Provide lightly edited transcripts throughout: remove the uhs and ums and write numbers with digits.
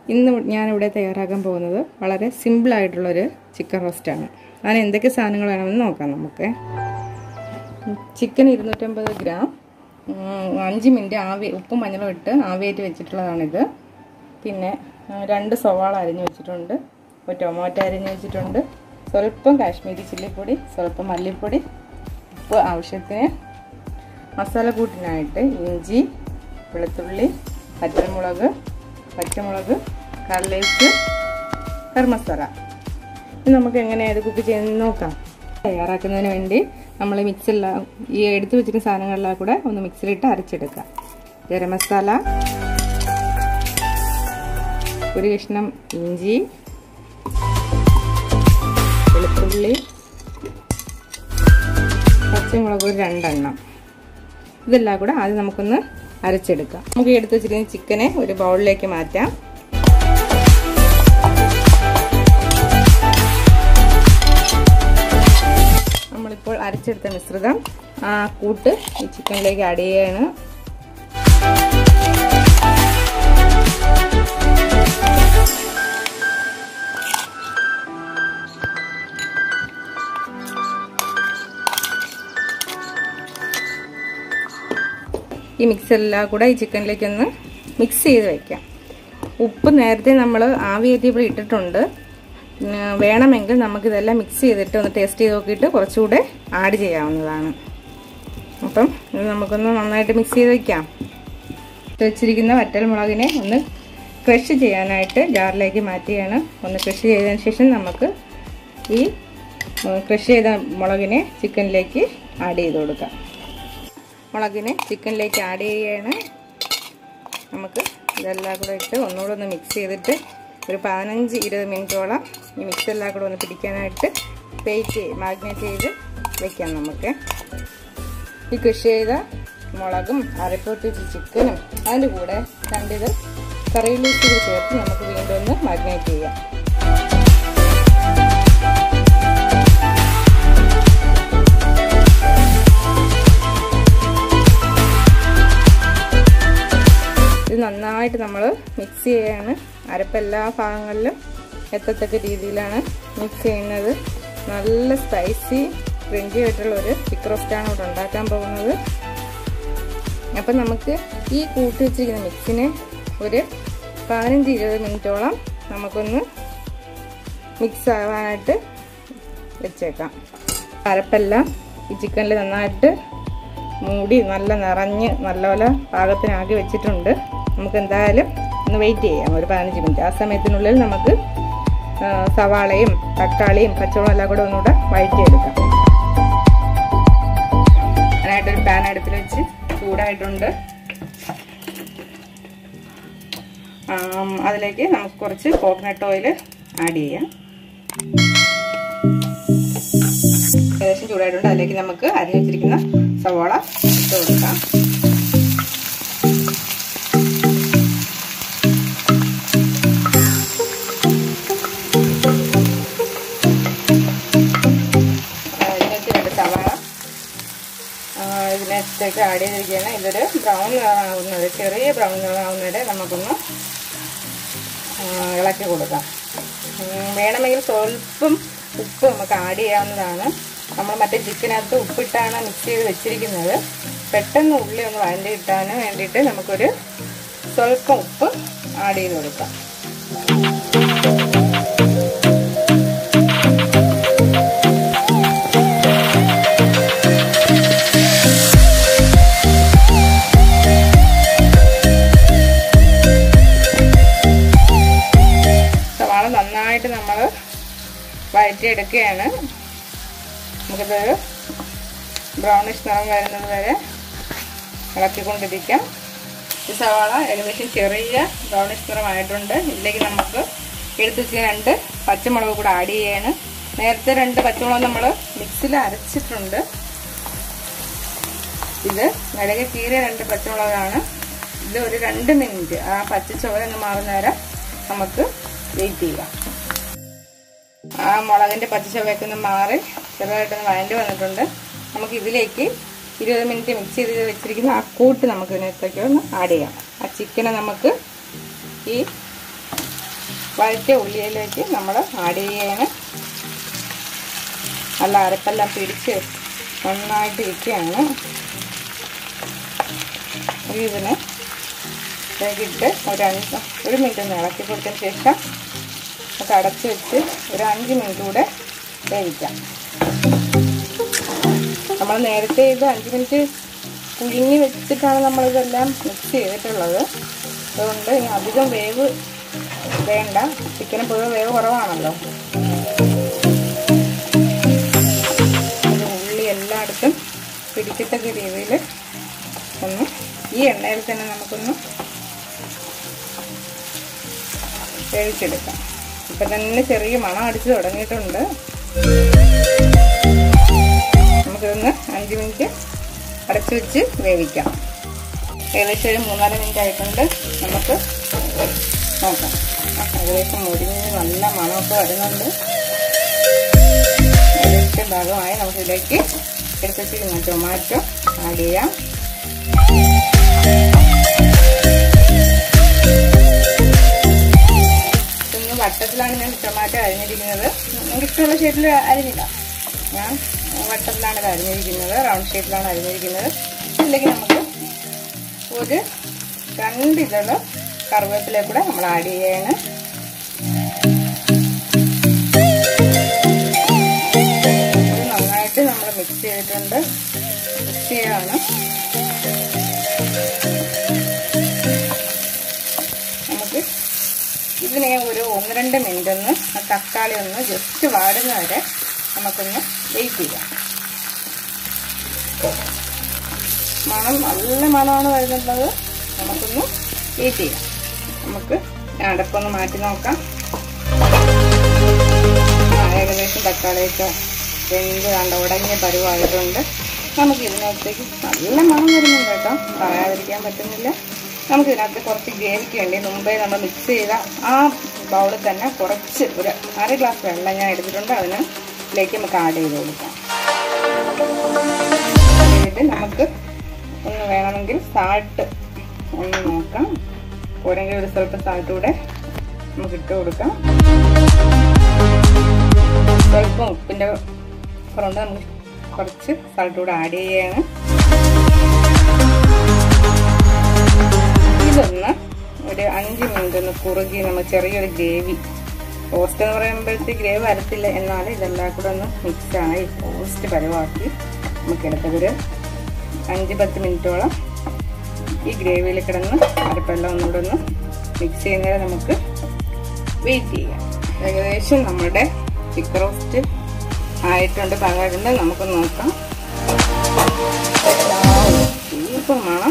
ഇന്ന് ഞാനിവിടെ തയ്യാറാക്കാൻ പോകുന്നത് വളരെ സിമ്പിളായിട്ടുള്ളൊരു ചിക്കൻ റോസ്റ്റാണ്. അതിന് എന്തൊക്കെ സാധനങ്ങൾ വേണമെന്ന് നോക്കാം നമുക്ക്. ചിക്കൻ 250 ഗ്രാം, 5 മിനിറ്റ് ഉപ്പും മഞ്ഞളും ഇട്ട് ആവിയേറ്റ് വെച്ചിട്ടുള്ളതാണിത്. പിന്നെ 2 സവാള അരിഞ്ഞ് വെച്ചിട്ടുണ്ട്, ഒരു ടൊമാറ്റോ അരിഞ്ഞ് വെച്ചിട്ടുണ്ട്, സ്വല്പം കാശ്മീരി ചില്ലിപ്പൊടി, സ്വല്പം മല്ലിപ്പൊടി, ഉപ്പ് ആവശ്യത്തിന്, മസാല കൂട്ടിനായിട്ട് ഇഞ്ചി, വെളുത്തുള്ളി, പച്ചമുളക്, കറിവേപ്പില, ഗരം മസാല. ഇത് നമുക്ക് എങ്ങനെയാണ് ഇത് കുക്ക് ചെയ്യുന്നത് നോക്കാം. തയ്യാറാക്കുന്നതിന് വേണ്ടി നമ്മൾ മിക്സിയെല്ലാം ഈ എടുത്തു വെച്ചിരിക്കുന്ന സാധനങ്ങളെല്ലാം കൂടെ ഒന്ന് മിക്സിയിലിട്ട് അരച്ചെടുക്കാം. ഗരം മസാല, ഒരു കഷ്ണം ഇഞ്ചി, വെളുത്തുള്ളി, പച്ചമുളക് ഒരു 2 എണ്ണം, ഇതെല്ലാം കൂടെ ആദ്യം നമുക്കൊന്ന് അരച്ചെടുക്കാം. നമുക്ക് എടുത്ത് വെച്ചിരിക്കുന്ന ചിക്കനെ ഒരു ബൗളിലേക്ക് മാറ്റാം. നമ്മളിപ്പോൾ അരച്ചെടുത്ത മിശ്രിതം ആ കൂട്ട് ഈ ചിക്കനിലേക്ക് ആഡ് ചെയ്യാണ്. ഈ മിക്സെല്ലാം കൂടെ ഈ ചിക്കനിലേക്ക് ഒന്ന് മിക്സ് ചെയ്ത് വയ്ക്കാം. ഉപ്പ് നേരത്തെ നമ്മൾ ആവിയേറ്റിയപ്പോൾ ഇട്ടിട്ടുണ്ട്. വേണമെങ്കിൽ നമുക്കിതെല്ലാം മിക്സ് ചെയ്തിട്ട് ഒന്ന് ടേസ്റ്റ് ചെയ്ത് നോക്കിയിട്ട് കുറച്ചുകൂടെ ആഡ് ചെയ്യാവുന്നതാണ്. അപ്പം ഇത് നമുക്കൊന്ന് നന്നായിട്ട് മിക്സ് ചെയ്ത് വയ്ക്കാം. വെച്ചിരിക്കുന്ന വറ്റൽമുളകിനെ ഒന്ന് ക്രഷ് ചെയ്യാനായിട്ട് ജാറിലേക്ക് മാറ്റുകയാണ്. ഒന്ന് ക്രഷ് ചെയ്തതിന് ശേഷം നമുക്ക് ഈ ക്രഷ് ചെയ്ത മുളകിനെ ചിക്കനിലേക്ക് ആഡ് ചെയ്ത് കൊടുക്കാം. മുളകിനെ ചിക്കനിലേക്ക് ആഡ് ചെയ്യുകയാണ്. നമുക്ക് ഇതെല്ലാം കൂടെ ഇട്ട് ഒന്നുകൂടെ ഒന്ന് മിക്സ് ചെയ്തിട്ട് ഒരു 15-20 മിനിറ്റോളം ഈ മിക്സെല്ലാം കൂടെ ഒന്ന് പിടിക്കാനായിട്ട് മാഗ്നേറ്റ് ചെയ്ത് വെക്കാം. നമുക്ക് ഈ കൃഷി ചെയ്ത മുളകും അരപ്പൊട്ടി ചിക്കനും അതിൻ്റെ കൂടെ 2 കറി ലീഫ് ചേർത്ത് നമുക്ക് വീണ്ടും ഒന്ന് മാഗ്നേറ്റ് ചെയ്യാം. ഇത് നന്നായിട്ട് നമ്മൾ മിക്സ് ചെയ്യാണ്. അരപ്പ് എല്ലാ ഭാഗങ്ങളിലും എത്തത്തക്ക രീതിയിലാണ് മിക്സ് ചെയ്യുന്നത്. നല്ല സ്പൈസി ക്രഞ്ചി ആയിട്ടുള്ള ഒരു ചിക്കൻ റോസ്റ്റാണ് ഇവിടെ ഉണ്ടാക്കാൻ പോകുന്നത്. അപ്പം നമുക്ക് ഈ കൂട്ടി വെച്ചിരിക്കുന്ന മിക്സിനെ ഒരു 15-20 മിനിറ്റോളം നമുക്കൊന്ന് മിക്സ് ആവാനായിട്ട് വെച്ചേക്കാം. അരപ്പെല്ലാം ഈ ചിക്കനിൽ നന്നായിട്ട് മൂടി നല്ല നിറഞ്ഞ് നല്ലപോലെ പാകത്തിനാക്കി വെച്ചിട്ടുണ്ട്. നമുക്ക് എന്തായാലും ഒന്ന് വെയിറ്റ് ചെയ്യാം ഒരു 15 മിനിറ്റ്. ആ സമയത്തിനുള്ളിൽ നമുക്ക് സവാളയും തക്കാളിയും പച്ചമുളകും എല്ലാം കൂടെ ഒന്നുകൂടെ വഴറ്റിയെടുക്കാം. അതിനായിട്ടൊരു പാൻ അടുപ്പിൽ വെച്ച് ചൂടായിട്ടുണ്ട്. അതിലേക്ക് നമുക്ക് കുറച്ച് കോക്കനട്ട് ഓയിൽ ആഡ് ചെയ്യാം. ഏകദേശം ചൂടായിട്ടുണ്ട്. അതിലേക്ക് നമുക്ക് അരിഞ്ഞു വെച്ചിരിക്കുന്ന സവാള ഇട്ട് കൊടുക്കാം. സവാള ഇതിനകത്തേക്ക് ആഡ് ചെയ്തിരിക്കുകയാണ്. ഇതൊരു ബ്രൗൺ നിറമാകുന്നത്, ചെറിയ ബ്രൗൺ നിറമാകുന്നവരെ നമുക്കൊന്ന് ഇളക്കി കൊടുക്കാം. വേണമെങ്കിൽ സ്വല്പം ഉപ്പ് നമുക്ക് ആഡ് ചെയ്യാവുന്നതാണ്. നമ്മൾ മറ്റേ ചിക്കനകത്ത് ഉപ്പിട്ടാണ് മിക്സ് ചെയ്ത് വെച്ചിരിക്കുന്നത്. പെട്ടെന്ന് ഉള്ളി ഒന്ന് വഴണ്ടി കിട്ടാൻ വേണ്ടിയിട്ട് നമുക്കൊരു സ്വല്പം ഉപ്പ് ആഡ് ചെയ്ത് കൊടുക്കാം. സവാള നന്നായിട്ട് നമ്മൾ വഴറ്റിയെടുക്കുകയാണ്. നമുക്കിതൊരു ബ്രൗണിഷ് നിറം വരുന്നത് വരെ ഇളക്കിക്കൊണ്ടിരിക്കാം. ഈ സവാള ഏകദേശം ചെറിയ ബ്രൗണിഷ് നിറമായിട്ടുണ്ട്. ഇതിലേക്ക് നമുക്ക് എടുത്ത് വെച്ച് 2 പച്ചമുളക് കൂടെ ആഡ് ചെയ്യാണ്. നേരത്തെ 2 പച്ചമുളക് നമ്മൾ മിക്സിയിൽ അരച്ചിട്ടുണ്ട്. ഇത് നിലകെ കീറിയ 2 പച്ചമുളകാണ്. ഇത് ഒരു 2 മിനിറ്റ് ആ പച്ച ചുവന്ന് മാറുന്ന നേരം നമുക്ക് വെയിറ്റ് ചെയ്യാം. ആ മുളകിൻ്റെ പച്ച ചുവയൊക്കെ ഒന്ന് മാറി ചെറുതായിട്ടൊന്ന് വഴണ്ടി വന്നിട്ടുണ്ട്. നമുക്ക് ഇതിലേക്ക് 20 മിനിറ്റ് മിക്സ് ചെയ്ത് വെച്ചിരിക്കുന്ന ആ കൂട്ട് നമുക്ക് ഇതിനകത്തേക്ക് ഒന്ന് ആഡ് ചെയ്യാം. ആ ചിക്കനെ നമുക്ക് ഈ വഴറ്റിയ ഉള്ളിയിലേക്ക് നമ്മൾ ആഡ് ചെയ്യാണ്. നല്ല അരപ്പെല്ലാം പിടിച്ച് നന്നായിട്ട് ഇരിക്കുകയാണ്. ഇതിന് ഇട്ട് ഒരു മിനിറ്റ് ഒന്ന് ഇളക്കി കൊടുത്തതിന് ശേഷം നമുക്ക് അടച്ച് വെച്ച് ഒരു 5 മിനിറ്റ് കൂടെ വേവിക്കാം. നമ്മൾ നേരത്തെ ഇത് 5 മിനിറ്റ് പുഴുങ്ങി വെച്ചിട്ടാണ് നമ്മളിതെല്ലാം മിക്സ് ചെയ്തിട്ടുള്ളത്. അതുകൊണ്ട് ഇനി അധികം വേവ് വേണ്ട. ചിക്കന് പൊതുവെ വേവ് കുറവാണല്ലോ. ഉള്ളി എല്ലായിടത്തും പിടിക്കത്തക്ക രീതിയിൽ ഒന്ന് ഈ എണ്ണയിൽ തന്നെ നമുക്കൊന്ന് വേവിച്ചെടുക്കാം. ഇപ്പം തന്നെ ചെറിയ മണം അടിച്ച് തുടങ്ങിയിട്ടുണ്ട്. നമുക്കിതൊന്ന് 5 മിനിറ്റ് അടച്ചു വെച്ച് വേവിക്കാം. ഏകദേശം ഒരു 3-4 മിനിറ്റ് ആയിട്ടുണ്ട്. നമുക്ക് നോക്കാം. ഏകദേശം മുരിഞ്ഞ് നല്ല മണമൊക്കെ വരുന്നുണ്ട്. ഏകദേശം ഭാഗമായി നമുക്കിതിലേക്ക് എടുത്ത് വെച്ചിരിക്കുന്ന ടൊമാറ്റോ ആഡ് ചെയ്യാം. ഇന്ന് വട്ടത്തിലാണ് ഞാൻ ടൊമാറ്റോ അരിഞ്ഞിരിക്കുന്നത്. എനിക്കിഷ്ടമുള്ള ഷേപ്പിൽ അരിഞ്ഞില്ല. ഞാൻ വട്ടത്തിലാണ് ഇത് അരിഞ്ഞിരിക്കുന്നത്, റൗണ്ട് ഷേപ്പിലാണ് അരിഞ്ഞിരിക്കുന്നത്. അല്ലെങ്കിൽ നമുക്ക് ഒരു 2 ഇതള് കറിവേപ്പില കൂടെ നമ്മൾ ആഡ് ചെയ്യാണ്. നന്നായിട്ട് നമ്മൾ മിക്സ് ചെയ്തിട്ടുണ്ട്. മിക്സ് ചെയ്യാണ്. നമുക്ക് ഇതിനെ ഒരു 1-2 മിനിറ്റ് ഒന്ന് ആ തക്കാളി ഒന്ന് ജസ്റ്റ് വാടുന്ന വരെ നമുക്കൊന്ന് വെയിറ്റ് ചെയ്യാം. മണം നല്ല മണമാണ് വരുന്നുള്ളത്. നമുക്കൊന്ന് വെയിറ്റ് ചെയ്യാം. നമുക്ക് അടപ്പൊന്ന് മാറ്റി നോക്കാം. ഏകദേശം തക്കാളിയൊക്കെ വെന്ത് കണ്ട ഉടങ്ങിയ പരുവായിട്ടുണ്ട്. നമുക്ക് ഇതിനകത്തേക്ക് നല്ല മണം വരുന്നുണ്ട് കേട്ടോ, പറയാതിരിക്കാൻ പറ്റുന്നില്ല. നമുക്ക് ഇതിനകത്ത് കുറച്ച് ഗ്രേവിക്ക് വേണ്ടി മുമ്പേ നമ്മൾ മിക്സ് ചെയ്ത ആ ബൗളിൽ തന്നെ കുറച്ച് ഒരു 1/2 ഗ്ലാസ് വെള്ളം ഞാൻ എടുത്തിട്ടുണ്ട്. അതിലേക്ക് നമുക്ക് ആഡ് ചെയ്ത് കൊടുക്കാം. എന്നിട്ട് നമുക്ക് ഒന്ന് വേണമെങ്കിൽ സാൾട്ട് ഒന്ന് നോക്കാം. പോരെങ്കിൽ ഒരു സ്വല്പം സാൾട്ട് കൂടെ നമുക്ക് ഇട്ട് കൊടുക്കാം. സ്വല്പം ഉപ്പിൻ്റെ കുറവുണ്ട്. നമുക്ക് കുറച്ച് സാൾട്ട് കൂടെ ആഡ് ചെയ്യാണ്. ഇതൊന്ന് ഒരു 5 മിനിറ്റ് ഒന്ന് കുറുകി നമ്മൾ ചെറിയൊരു ഗ്രേവി, റോസ്റ്റ് എന്ന് പറയുമ്പോഴത്തേക്ക് ഗ്രേവി വരത്തില്ല, എന്നാലും ഇതെല്ലാം കൂടെ ഒന്ന് മിക്സായി റോസ്റ്റ് പരുവാക്കി നമുക്കെടുത്തതൊരു 5-10 മിനിറ്റോളം ഈ ഗ്രേവിയിൽ കിടന്ന് അരപ്പെല്ലാം ഒന്നുകൂടെ ഒന്ന് മിക്സ് ചെയ്യുന്നവരെ നമുക്ക് വെയിറ്റ് ചെയ്യാം. ഏകദേശം നമ്മുടെ ചിക്കൻ റോസ്റ്റ് ആയിട്ടുണ്ട്, പാകമായിട്ടുണ്ട്. നമുക്ക് നോക്കാം. സൂപ്പർ മണം.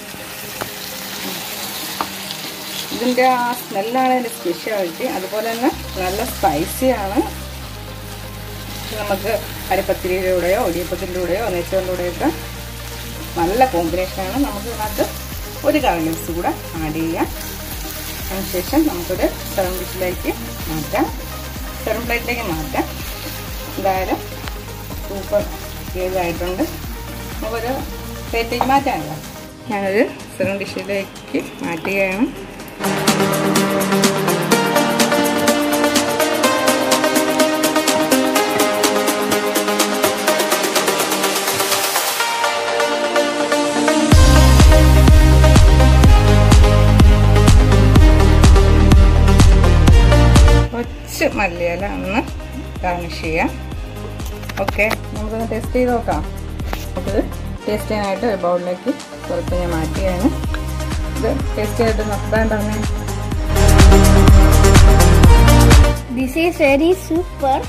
ഇതിൻ്റെ ആ സ്മെല്ലാണ് ഇതിൻ്റെ സ്പെഷ്യാലിറ്റി. അതുപോലെ തന്നെ നല്ല സ്പൈസിയാണ്. നമുക്ക് അരിപ്പത്തിരിയുടെ കൂടെയോ ഇടിയപ്പത്തിൻ്റെ കൂടെയോ നെയ്ച്ചോറിൻ്റെ കൂടെയൊക്കെ നല്ല കോമ്പിനേഷനാണ്. നമുക്ക് ഇതിനകത്ത് ഒരു കറി ലീവ്സ് കൂടെ ആഡ് ചെയ്യാം. അതിനുശേഷം നമുക്കൊരു സെർവിംഗ് ഡിഷിലേക്ക് മാറ്റാം, സെർവിംഗ് പ്ലേറ്റിലേക്ക് മാറ്റാം. എന്തായാലും സൂപ്പർ ചെയ്തായിട്ടുണ്ട്. നമുക്കൊരു പ്ലേറ്റിലേക്ക് മാറ്റാമല്ലോ. ഞാനൊരു സെർവിംഗ് ഡിഷിലേക്ക് മാറ്റുകയാണ്. കുറച്ച് മല്ലിയില ഒന്ന് ഗാർണിഷ് ചെയ്യാം. ഓക്കെ, നമുക്കൊന്ന് ടേസ്റ്റ് ചെയ്ത് നോക്കാം. നമുക്കിത് ടേസ്റ്റ് ചെയ്യാനായിട്ട് ഒരു ബൗളിലേക്ക് കുറച്ച് ഞാൻ മാറ്റുകയാണ്. ഇത് ടേസ്റ്റ് ചെയ്തിട്ട് നോക്കാണ്ടാണ്. This is very super.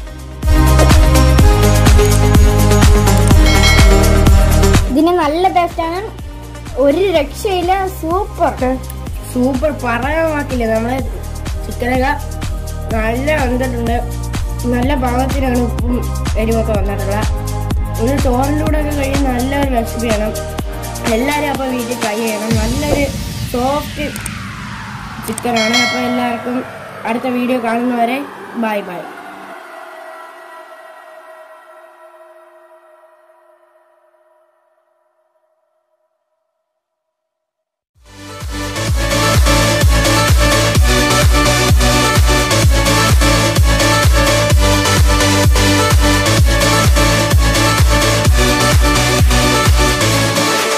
ഇതിന് നല്ല ടേസ്റ്റാണ്, ഒരു രക്ഷയില്ല. സൂപ്പർ സൂപ്പർ പറയാൻ വാക്കില്ല. നമ്മളെ ചിക്കനൊക്കെ നല്ല വന്നിട്ടുണ്ട്, നല്ല പാകത്തിനാണ് ഉപ്പും എരിവൊക്കെ വന്നിട്ടുള്ളത്. ഒരു ചോറിലൂടെ ഒക്കെ കഴിയാൻ നല്ലൊരു റെസിപ്പിയാണ്. എല്ലാവരും അപ്പോൾ വീട്ടിൽ ട്രൈ ചെയ്യണം. നല്ലൊരു സോഫ്റ്റ് ചിക്കനാണ്. അപ്പോൾ എല്ലാവർക്കും അടുത്ത വീഡിയോ കാണുന്നവരെ ബൈ ബൈ.